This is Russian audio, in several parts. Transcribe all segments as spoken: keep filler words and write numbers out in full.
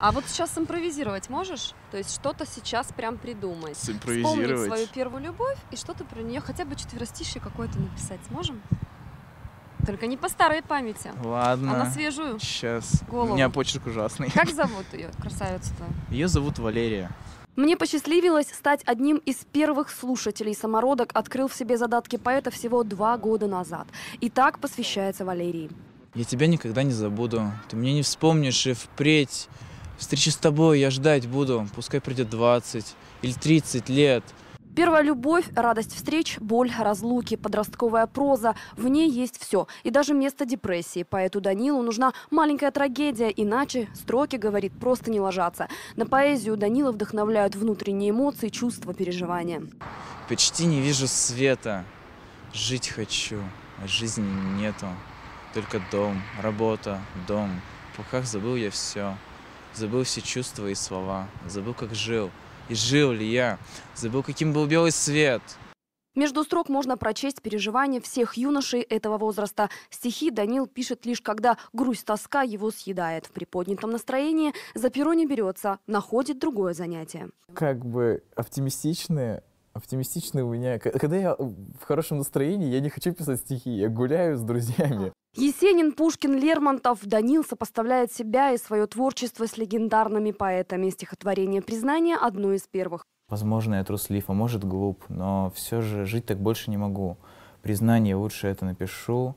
А вот сейчас симпровизировать можешь? То есть что-то сейчас прям придумать. Симпровизировать? Вспомнить свою первую любовь и что-то про нее, хотя бы четверостишье какое-то написать сможем? Только не по старой памяти, Ладно. а на свежую. Сейчас. Голову. У меня почерк ужасный. Как зовут ее, красавицу-то? Ее зовут Валерия. Мне посчастливилось стать одним из первых слушателей. «Самородок» открыл в себе задатки поэта всего два года назад. И так посвящается Валерии. Я тебя никогда не забуду. Ты мне не вспомнишь и впредь. Встречи с тобой я ждать буду. Пускай придет двадцать или тридцать лет. Первая любовь, радость встреч, боль, разлуки, подростковая проза. В ней есть все. И даже место депрессии. Поэту Данилу нужна маленькая трагедия. Иначе строки, говорит, просто не ложатся. На поэзию Данила вдохновляют внутренние эмоции, чувства, переживания. Почти не вижу света. Жить хочу, а жизни нету. Только дом, работа, дом. В руках забыл я все. Забыл все чувства и слова. Забыл, как жил. И жил ли я? Забыл, каким был белый свет. Между строк можно прочесть переживания всех юношей этого возраста. Стихи Данил пишет лишь когда грусть-тоска его съедает. В приподнятом настроении за перо не берется, находит другое занятие. Как бы оптимистичные, оптимистичные у меня... Когда я в хорошем настроении, я не хочу писать стихи, я гуляю с друзьями. Есенин, Пушкин, Лермонтов. Данил сопоставляет себя и свое творчество с легендарными поэтами. Стихотворение «Признание» – одно из первых. Возможно, я труслив, а может глуп, но все же жить так больше не могу. Признание лучше это напишу,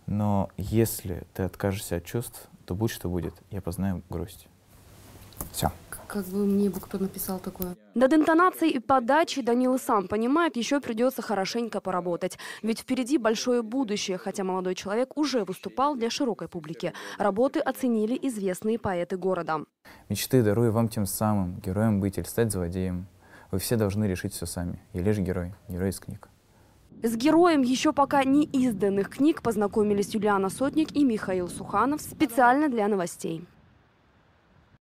но если ты откажешься от чувств, то будь что будет, я познаю грусть. Все. Как бы мне бы кто написал такое? Над интонацией и подачей Данил и сам понимает, еще придется хорошенько поработать. Ведь впереди большое будущее, хотя молодой человек уже выступал для широкой публики. Работы оценили известные поэты города. Мечты дарую вам тем самым, героем быть или стать злодеем. Вы все должны решить все сами. Я лишь герой, герой из книг. С героем еще пока не изданных книг познакомились Юлиана Сотник и Михаил Суханов специально для новостей.